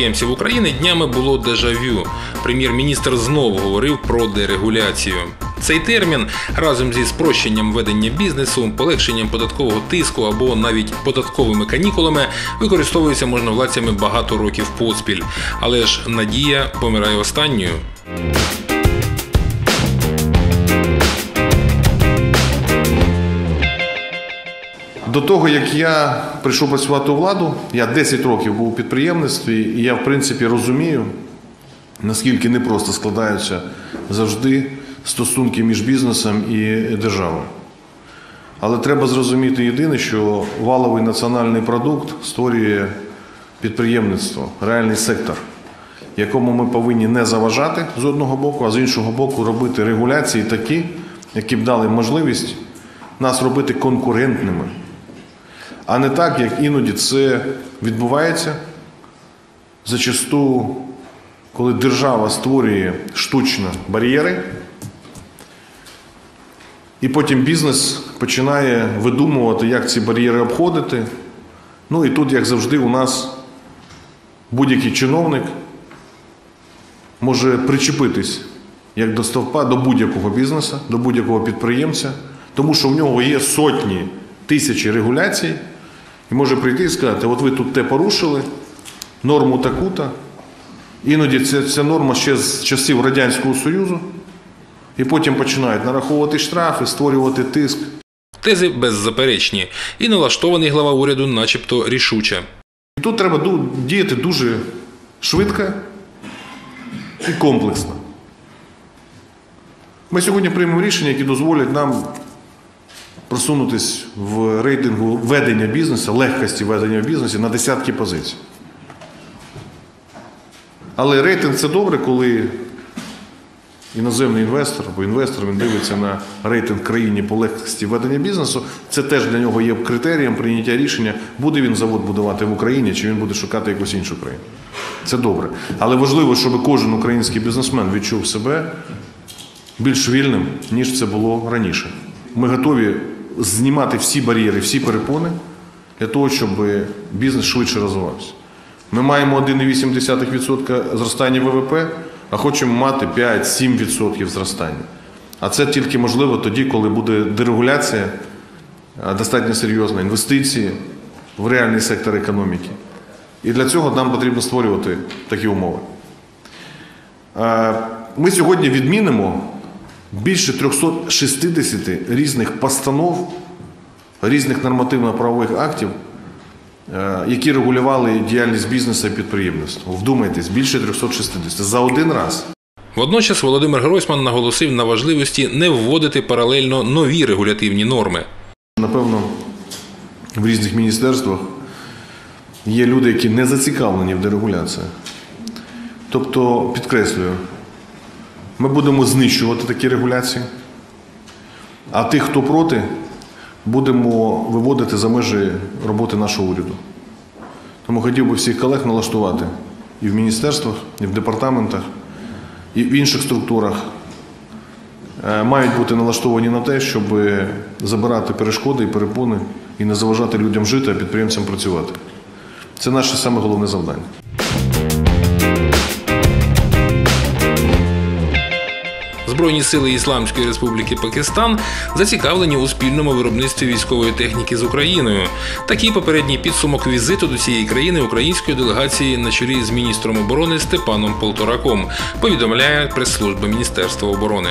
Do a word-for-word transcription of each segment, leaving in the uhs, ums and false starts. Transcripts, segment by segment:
підприємців України днями було дежавю. Прем'єр-міністр знову говорив про дерегуляцію. Цей термін разом зі спрощенням ведення бізнесу, полегшенням податкового тиску або навіть податковими канікулами використовується можновладцями багато років поспіль. Але ж надія помирає останньою. До того, як я прийшов працювати у владу, я десять років був у підприємництві, і я, в принципі, розумію, наскільки непросто складаються завжди стосунки між бізнесом і державою. Але треба зрозуміти єдине, що валовий національний продукт створює підприємництво, реальний сектор, якому ми повинні не заважати з одного боку, а з іншого боку робити регуляції такі, які б дали можливість нас робити конкурентними. А не так, як іноді це відбувається, зачасту, коли держава створює штучно бар'єри, і потім бізнес починає видумувати, як ці бар'єри обходити. Ну і тут, як завжди, у нас будь-який чиновник може причепитись, як до стовпа, до будь-якого бізнесу, до будь-якого підприємця, тому що в нього є сотні, тисячі регуляцій, і може прийти і сказати, от ви тут те порушили, норму таку-то. Іноді ця, ця норма ще з часів Радянського Союзу, і потім починають нараховувати штрафи, створювати тиск. Тези беззаперечні. І налаштований глава уряду начебто рішуче. І тут треба діяти дуже швидко і комплексно. Ми сьогодні приймемо рішення, які дозволять нам просунутися в рейтингу ведення бізнесу, легкості ведення бізнесу на десятки позицій. Але рейтинг – це добре, коли іноземний інвестор або інвестор він дивиться на рейтинг країни по легкості ведення бізнесу. Це теж для нього є критерієм прийняття рішення, буде він завод будувати в Україні, чи він буде шукати якусь іншу країну. Це добре. Але важливо, щоб кожен український бізнесмен відчув себе більш вільним, ніж це було раніше. Ми готові знімати всі бар'єри, всі перепони для того, щоб бізнес швидше розвивався. Ми маємо один цілих вісім десятих відсотка зростання ВВП, а хочемо мати п'ять-сім відсотків зростання. А це тільки можливо тоді, коли буде дерегуляція, достатньо серйозна, інвестиції в реальний сектор економіки. І для цього нам потрібно створювати такі умови. Ми сьогодні відмінимо більше трьохсот шістдесят різних постанов, різних нормативно-правових актів, які регулювали діяльність бізнесу і підприємництва. Вдумайтесь, більше трьохсот шістдесят за один раз. Водночас Володимир Гройсман наголосив на важливості не вводити паралельно нові регулятивні норми. Напевно, в різних міністерствах є люди, які не зацікавлені в дерегуляції. Тобто, підкреслюю, ми будемо знищувати такі регуляції, а тих, хто проти, будемо виводити за межі роботи нашого уряду. Тому хотів би всіх колег налаштувати і в міністерствах, і в департаментах, і в інших структурах. Мають бути налаштовані на те, щоб забирати перешкоди і перепони і не заважати людям жити, а підприємцям працювати. Це наше саме головне завдання. Збройні сили Ісламської Республіки Пакистан зацікавлені у спільному виробництві військової техніки з Україною. Такий попередній підсумок візиту до цієї країни української делегації на чолі з міністром оборони Степаном Полтораком, повідомляє прес-служба Міністерства оборони.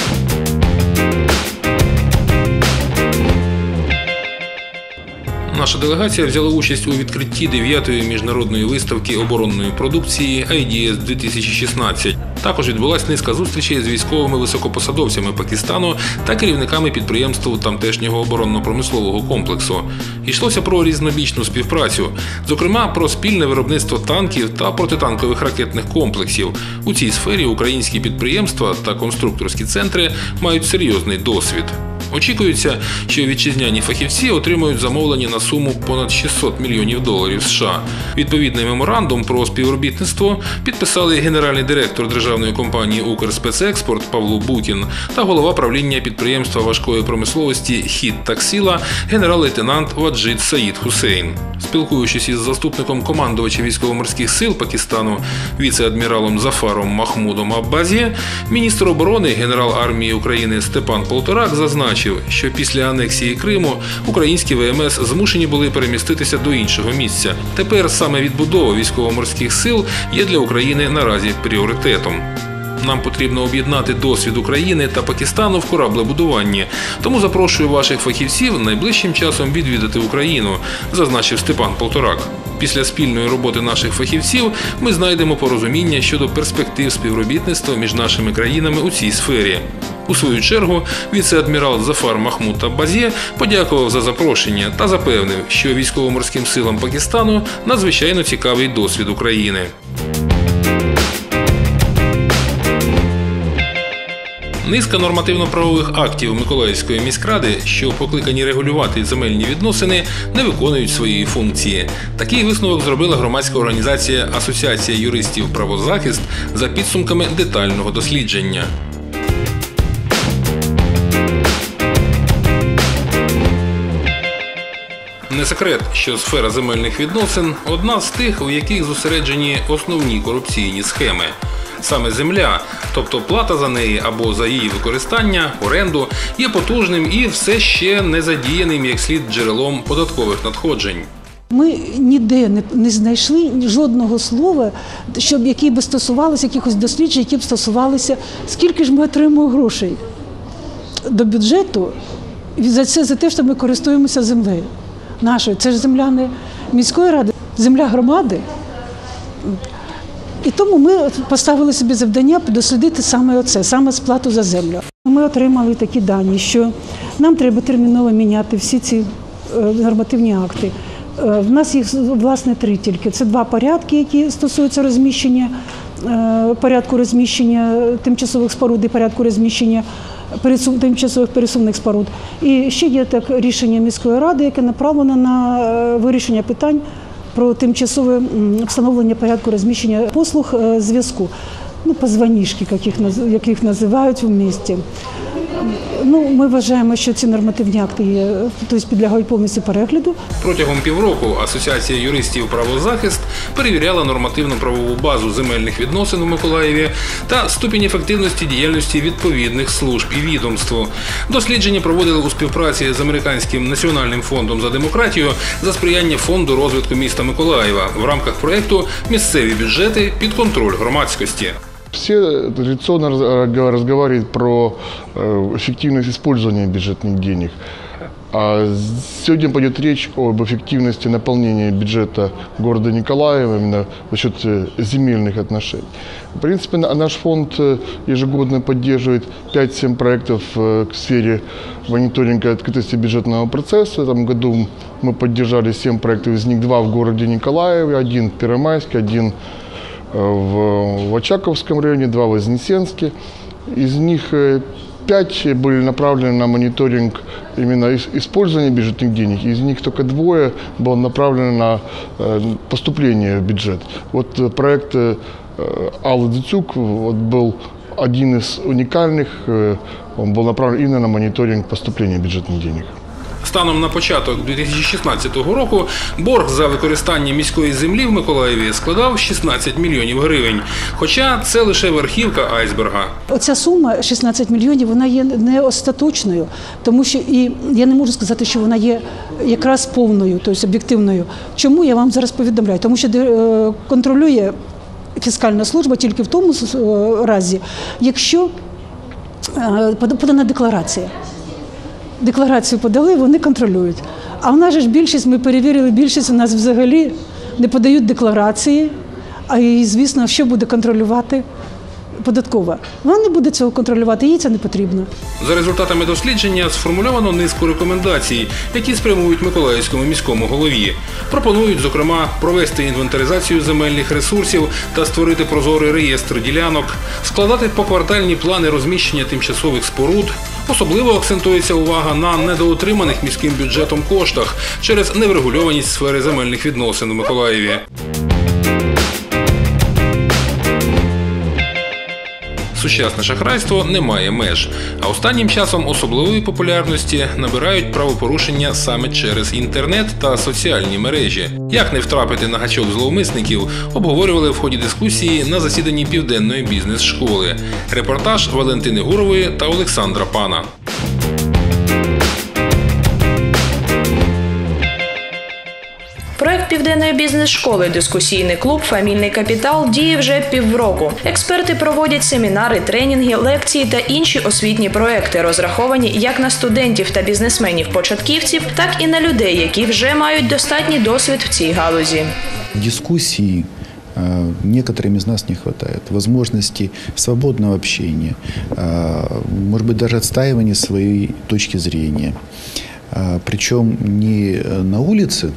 Наша делегація взяла участь у відкритті дев'ятої міжнародної виставки оборонної продукції ай ді ес дві тисячі шістнадцять. Також відбулась низка зустрічей з військовими високопосадовцями Пакистану та керівниками підприємств тамтешнього оборонно-промислового комплексу. Йшлося про різнобічну співпрацю, зокрема про спільне виробництво танків та протитанкових ракетних комплексів. У цій сфері українські підприємства та конструкторські центри мають серйозний досвід. Очікується, що вітчизняні фахівці отримають замовлення на суму понад шістсот мільйонів доларів США. Відповідний меморандум про співробітництво підписали генеральний директор державної компанії «Укрспецекспорт» Павло Бутін та голова правління підприємства важкої промисловості «Хід Таксіла» генерал-лейтенант Ваджид Саїд Хусейн. Спілкуючись із заступником командувача військово-морських сил Пакистану віце-адміралом Зафаром Махмудом Аббазі, міністр оборони генерал армії України Степан Полторак зазначив, що після анексії Криму українські ВМС змушені були переміститися до іншого місця. Тепер саме відбудова військово-морських сил є для України наразі пріоритетом. Нам потрібно об'єднати досвід України та Пакистану в кораблебудуванні. Тому запрошую ваших фахівців найближчим часом відвідати Україну, зазначив Степан Полторак. Після спільної роботи наших фахівців ми знайдемо порозуміння щодо перспектив співробітництва між нашими країнами у цій сфері. У свою чергу, віце-адмірал Зафар Махмуд Аббазі подякував за запрошення та запевнив, що військово-морським силам Пакистану надзвичайно цікавий досвід України. Низка нормативно-правових актів Миколаївської міськради, що покликані регулювати земельні відносини, не виконують своєї функції. Такий висновок зробила громадська організація «Асоціація юристів правозахист» за підсумками детального дослідження. Не секрет, що сфера земельних відносин – одна з тих, у яких зосереджені основні корупційні схеми. Саме земля, тобто плата за неї або за її використання, оренду, є потужним і все ще не задіяним як слід джерелом податкових надходжень. Ми ніде не, не знайшли жодного слова, щоб які би стосувалися якихось досліджень, які б стосувалися, скільки ж ми отримуємо грошей до бюджету за це, за те, що ми користуємося землею нашою. Це ж земля не міської ради, земля громади. І тому ми поставили собі завдання дослідити саме оце, саме сплату за землю. Ми отримали такі дані, що нам треба терміново міняти всі ці нормативні акти. В нас їх, власне, три тільки. Це два порядки, які стосуються розміщення, порядку розміщення тимчасових споруд і порядку розміщення тимчасових пересувних споруд. І ще є так рішення міської ради, яке направлено на вирішення питань про тимчасове встановлення порядку розміщення послуг зв'язку, ну, позвонішки, як їх називають в місті. Ну, ми вважаємо, що ці нормативні акти є, тобто підлягають повністю перегляду. Протягом півроку Асоціація юристів правозахист перевіряла нормативно-правову базу земельних відносин у Миколаєві та ступінь ефективності діяльності відповідних служб і відомств. Дослідження проводили у співпраці з Американським національним фондом за демократію за сприяння Фонду розвитку міста Миколаєва в рамках проєкту «Місцеві бюджети під контроль громадськості». Все традиционно разговаривают про эффективность использования бюджетных денег. А сегодня пойдет речь об эффективности наполнения бюджета города Николаева именно за счет земельных отношений. В принципе, наш фонд ежегодно поддерживает пять-семь проектов в сфере мониторинга открытости бюджетного процесса. В этом году мы поддержали семь проектов, из них два в городе Николаеве, один в Первомайске, один в Очаковском районе, два в Вознесенске. Из них пять были направлены на мониторинг именно использования бюджетных денег. Из них только двое было направлено на поступление в бюджет. Вот проект Аллы Дицюк вот был один из уникальных, он был направлен именно на мониторинг поступления бюджетных денег. Станом на початок дві тисячі шістнадцятого року борг за використання міської землі в Миколаєві складав шістнадцять мільйонів гривень. Хоча це лише верхівка айсберга. Оця сума шістнадцять мільйонів, вона є не остаточною, тому що і я не можу сказати, що вона є якраз повною, тобто об'єктивною. Чому, я вам зараз повідомляю? Тому що контролює фіскальна служба тільки в тому разі, якщо подана декларація. Декларацію подали, вони контролюють. А в нас же ж більшість, ми перевірили, більшість у нас взагалі не подають декларації, а і, звісно, що буде контролювати податкова. Вона не буде цього контролювати, їй це не потрібно. За результатами дослідження сформульовано низку рекомендацій, які спрямують Миколаївському міському голові. Пропонують, зокрема, провести інвентаризацію земельних ресурсів та створити прозорий реєстр ділянок, складати поквартальні плани розміщення тимчасових споруд. Особливо акцентується увага на недоотриманих міським бюджетом коштах через неврегульованість сфери земельних відносин у Миколаєві. Сучасне шахрайство не має меж, а останнім часом особливої популярності набирають правопорушення саме через інтернет та соціальні мережі. Як не втрапити на гачок зловмисників, обговорювали в ході дискусії на засіданні Південної бізнес-школи. Репортаж Валентини Гурової та Олександра Пана. Проект Південної бізнес-школи «Дискусійний клуб. Фамільний капітал» діє вже півроку. Експерти проводять семінари, тренінги, лекції та інші освітні проекти, розраховані як на студентів та бізнесменів-початківців, так і на людей, які вже мають достатній досвід в цій галузі. Дискуссии некоторым из нас не хватает. Возможности свободного общения, может быть, даже отстаивания своей точки зрения. Причем не на улице,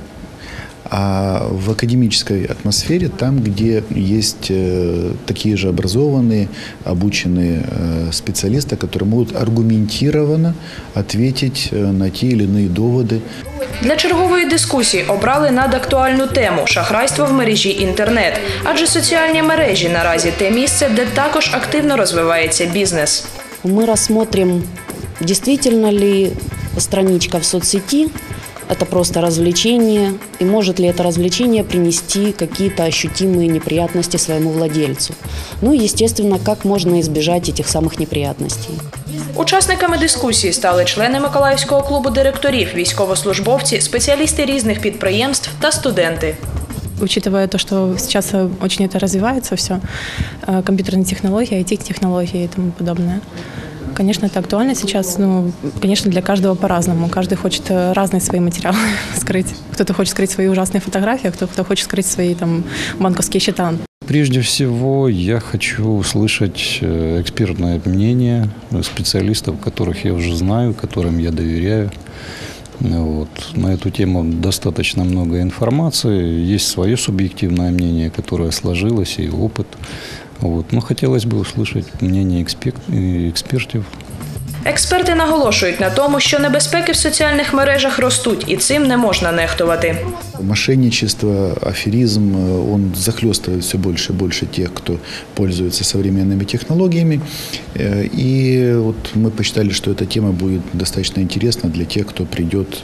а в академической атмосфере, там, где есть такие же образованные, обученные специалисты, которые могут аргументированно ответить на те или иные доводы. Для чергової дискусії обрали надактуальну тему – шахрайство в мережі інтернет. Адже соціальні мережі наразі те місце, де також активно розвивається бізнес. Мы рассмотрим, действительно ли страничка в соцсети – это просто развлечение, и может ли это развлечение принести какие-то ощутимые неприятности своему владельцу. Ну и, естественно, как можно избежать этих самых неприятностей. Учасниками дискусії стали члени Миколаївського клубу директорів, військовослужбовці, спеціалісти різних підприємств та студенти. Учитывая то, что сейчас очень это развивается все, компьютерные технологии, ай ти-технологии и тому подобное. Конечно, это актуально сейчас, но, конечно, для каждого по-разному. Каждый хочет разные свои материалы скрыть. Кто-то хочет скрыть свои ужасные фотографии, а кто-то хочет скрыть свои там банковские счета. Прежде всего, я хочу услышать экспертное мнение специалистов, которых я уже знаю, которым я доверяю. Вот. На эту тему достаточно много информации. Есть свое субъективное мнение, которое сложилось, и опыт. Вот. Но хотелось бы услышать мнение экспертов. Експерти наголошують на тому, що небезпеки в соціальних мережах ростуть, і цим не можна нехтувати. Мошенничество, аферизм, он захлестывает все больше и больше тех, кто пользуется современными технологиями. И вот мы посчитали, что эта тема будет достаточно интересна для тех, кто придет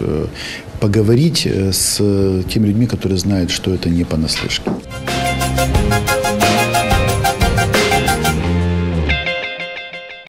поговорить с теми людьми, которые знают, что это не понаслышке.